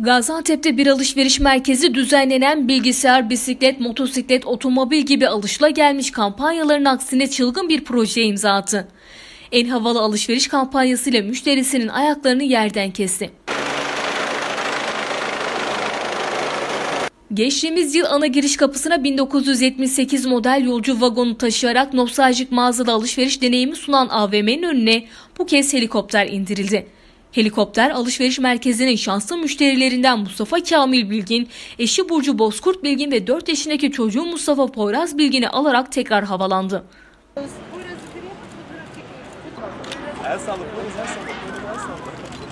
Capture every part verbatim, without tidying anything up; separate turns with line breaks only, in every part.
Gaziantep'te bir alışveriş merkezi düzenlenen bilgisayar, bisiklet, motosiklet, otomobil gibi alışılagelmiş kampanyaların aksine çılgın bir projeye imza attı. En havalı alışveriş kampanyasıyla müşterisinin ayaklarını yerden kesti. Geçtiğimiz yıl ana giriş kapısına bin dokuz yüz yetmiş sekiz model yolcu vagonu taşıyarak nostaljik mağazada alışveriş deneyimi sunan A V M'nin önüne bu kez helikopter indirildi. Helikopter alışveriş merkezinin şanslı müşterilerinden Mustafa Kamil Bilgin, eşi Burcu Bozkurt Bilgin ve dört yaşındaki çocuğu Mustafa Poyraz Bilgin'i alarak tekrar havalandı.
El sallık, el sallık, el sallık.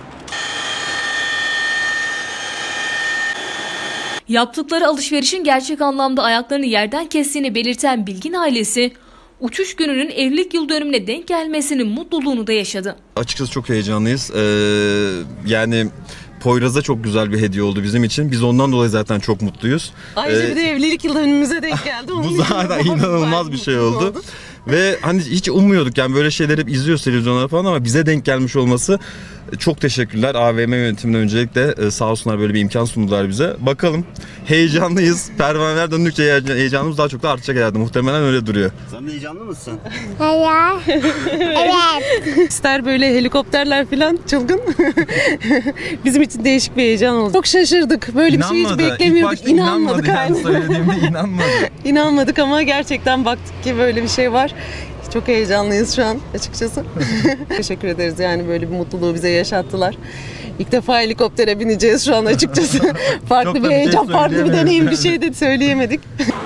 Yaptıkları alışverişin gerçek anlamda ayaklarını yerden kestiğini belirten Bilgin ailesi, uçuş gününün evlilik yıl dönümüne denk gelmesinin mutluluğunu da yaşadı.
Açıkçası çok heyecanlıyız. Ee, yani Poyraz'a çok güzel bir hediye oldu bizim için. Biz ondan dolayı zaten çok mutluyuz.
Ayrıca
ee,
bir de evlilik yıl dönümümüze denk geldi.
Bu zaten inanılmaz bir şey oldu. oldu. Ve hani hiç ummuyorduk, yani böyle şeyler hep izliyoruz televizyonlarda falan, ama bize denk gelmiş olması, çok teşekkürler. A V M yönetimine öncelikle sağ olsunlar, böyle bir imkan sundular bize. Bakalım, heyecanlıyız. Pervaneler döndükçe heyecanımız daha çok da artacak herhalde. Muhtemelen öyle duruyor.
Sen de heyecanlı mısın?
Hayır. Evet.
İster böyle helikopterler falan, çılgın. Bizim için değişik bir heyecan oldu. Çok şaşırdık. Böyle
İnanmadı.
bir şey hiç beklemiyorduk.
İlk
İnanmadık.
inanmadı. Yani söylediğimde inanmadı.
İnanmadık ama gerçekten baktık ki böyle bir şey var. Çok heyecanlıyız şu an açıkçası. Teşekkür ederiz, yani böyle bir mutluluğu bize yaşattılar. İlk defa helikoptere bineceğiz şu an açıkçası. Farklı
Çok
bir heyecan,
şey
farklı bir deneyim, bir şey de söyleyemedik.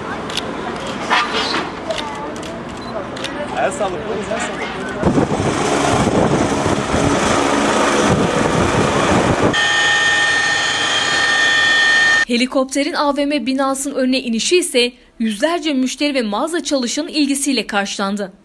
El sallık, el sallık.
Helikopterin A V M binasının önüne inişi ise yüzlerce müşteri ve mağaza çalışanın ilgisiyle karşılandı.